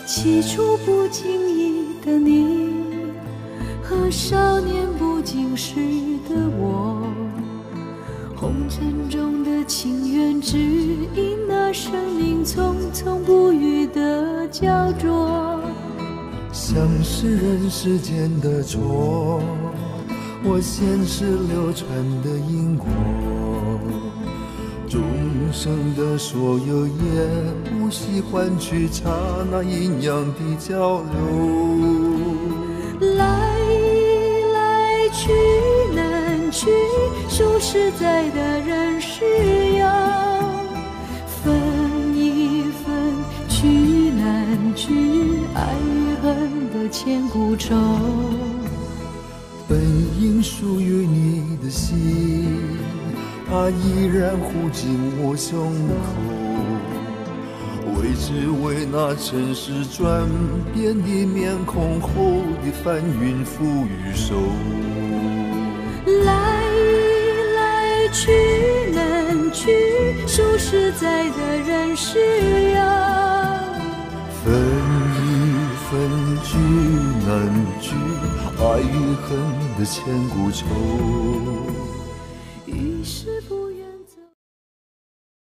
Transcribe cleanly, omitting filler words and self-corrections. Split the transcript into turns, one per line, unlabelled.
起初不经意的你，和少年不经事的我，红尘中的情缘，只因那生命匆匆不语的焦灼。
像是人世间的错，我前世流传的因果，众生的所有也不惜换取刹那阴阳的交流。
来来去难去，说实在的人是要分一分，去难去，爱与恨的千古愁。
本应属于你的心，它依然护紧我胸口，为只为那尘世转变的面孔后的翻云覆雨手。
来来去难去，说实在的人是要
分一分，聚难聚，爱与恨的千古愁。
于是